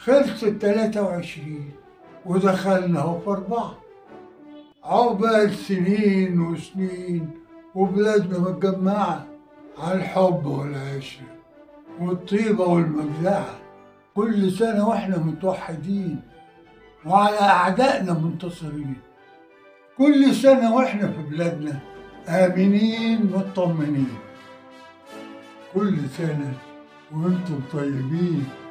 خلصت 23 ودخلنا اهو في 4. عقبال سنين وسنين وبلادنا متجمعة على الحب والعشرة والطيبة والمجدعة، كل سنة واحنا متوحدين وعلى أعدائنا منتصرين، كل سنة واحنا في بلادنا آمنين مطمنين، كل سنة وانتم طيبين.